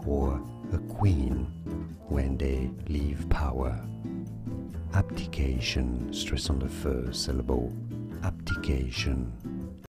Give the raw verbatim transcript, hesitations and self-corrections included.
or a queen when they leave power. Abdication, stress on the first syllable. Abdication.